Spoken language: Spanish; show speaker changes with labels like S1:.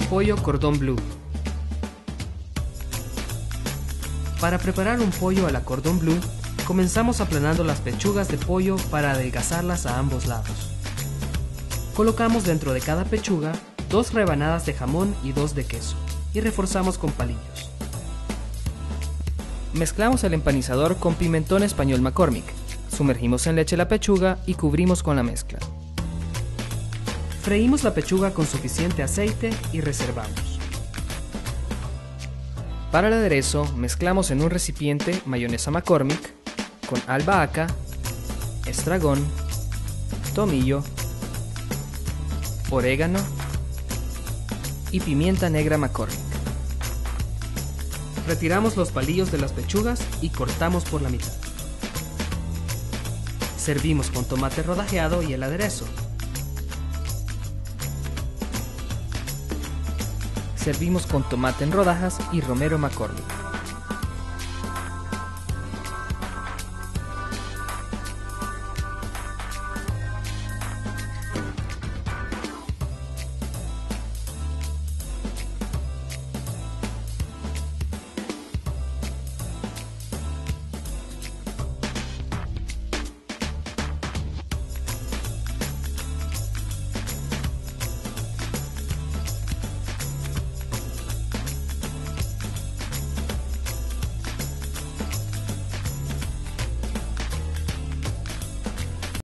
S1: Pollo cordón bleu. Para preparar un pollo a la cordón bleu, comenzamos aplanando las pechugas de pollo para adelgazarlas a ambos lados. Colocamos dentro de cada pechuga 2 rebanadas de jamón y 2 de queso y reforzamos con palillos. Mezclamos el empanizador con pimentón español McCormick, sumergimos en leche la pechuga y cubrimos con la mezcla. Freímos la pechuga con suficiente aceite y reservamos. Para el aderezo, mezclamos en un recipiente mayonesa McCormick con albahaca, estragón, tomillo, orégano y pimienta negra McCormick. Retiramos los palillos de las pechugas y cortamos por la mitad. Servimos con tomate rodajeado y el aderezo. Servimos con tomate en rodajas y romero McCormick.